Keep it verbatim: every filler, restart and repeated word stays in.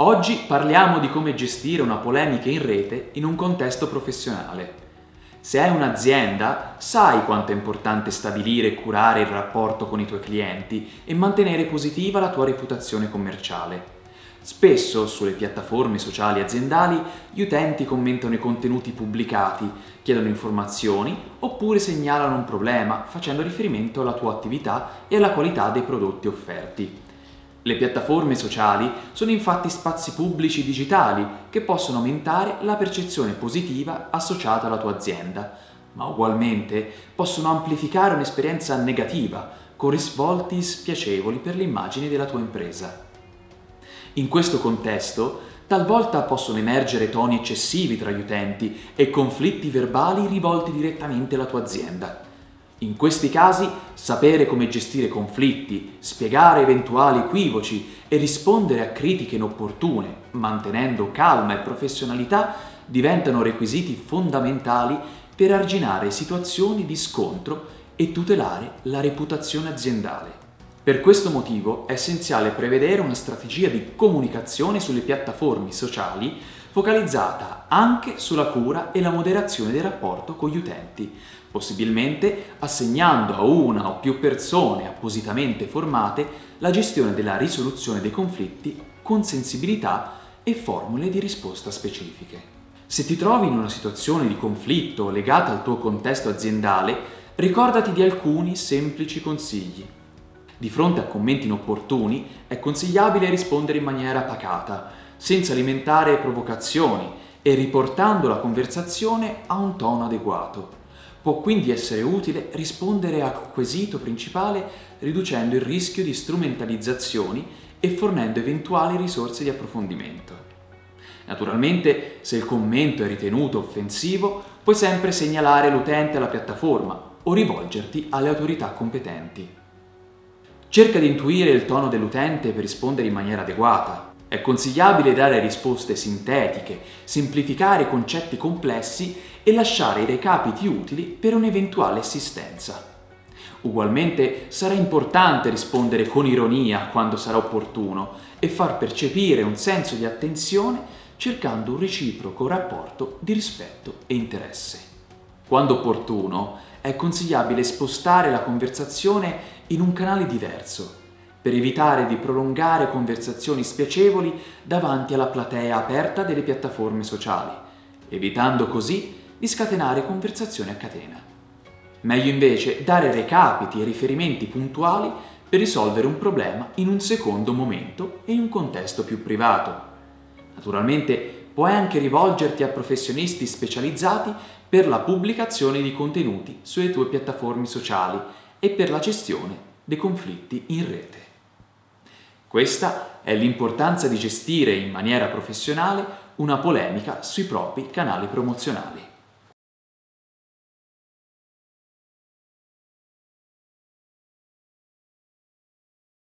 Oggi parliamo di come gestire una polemica in rete in un contesto professionale. Se hai un'azienda, sai quanto è importante stabilire e curare il rapporto con i tuoi clienti e mantenere positiva la tua reputazione commerciale. Spesso sulle piattaforme sociali aziendali gli utenti commentano i contenuti pubblicati, chiedono informazioni oppure segnalano un problema facendo riferimento alla tua attività e alla qualità dei prodotti offerti. Le piattaforme sociali sono infatti spazi pubblici digitali che possono aumentare la percezione positiva associata alla tua azienda, ma ugualmente possono amplificare un'esperienza negativa con risvolti spiacevoli per l'immagine della tua impresa. In questo contesto, talvolta possono emergere toni eccessivi tra gli utenti e conflitti verbali rivolti direttamente alla tua azienda. In questi casi, sapere come gestire conflitti, spiegare eventuali equivoci e rispondere a critiche inopportune, mantenendo calma e professionalità, diventano requisiti fondamentali per arginare situazioni di scontro e tutelare la reputazione aziendale. Per questo motivo è essenziale prevedere una strategia di comunicazione sulle piattaforme sociali focalizzata anche sulla cura e la moderazione del rapporto con gli utenti, possibilmente assegnando a una o più persone appositamente formate la gestione della risoluzione dei conflitti con sensibilità e formule di risposta specifiche. Se ti trovi in una situazione di conflitto legata al tuo contesto aziendale, ricordati di alcuni semplici consigli. Di fronte a commenti inopportuni è consigliabile rispondere in maniera pacata, senza alimentare provocazioni e riportando la conversazione a un tono adeguato. Può quindi essere utile rispondere al quesito principale riducendo il rischio di strumentalizzazioni e fornendo eventuali risorse di approfondimento. Naturalmente, se il commento è ritenuto offensivo, puoi sempre segnalare l'utente alla piattaforma o rivolgerti alle autorità competenti. Cerca di intuire il tono dell'utente per rispondere in maniera adeguata. È consigliabile dare risposte sintetiche, semplificare concetti complessi e lasciare i recapiti utili per un'eventuale assistenza. Ugualmente sarà importante rispondere con ironia quando sarà opportuno e far percepire un senso di attenzione cercando un reciproco rapporto di rispetto e interesse. Quando opportuno, è consigliabile spostare la conversazione in un canale diverso, per evitare di prolungare conversazioni spiacevoli davanti alla platea aperta delle piattaforme sociali, evitando così di scatenare conversazioni a catena. Meglio invece dare recapiti e riferimenti puntuali per risolvere un problema in un secondo momento e in un contesto più privato. Naturalmente puoi anche rivolgerti a professionisti specializzati per la pubblicazione di contenuti sulle tue piattaforme sociali e per la gestione dei conflitti in rete. Questa è l'importanza di gestire in maniera professionale una polemica sui propri canali promozionali.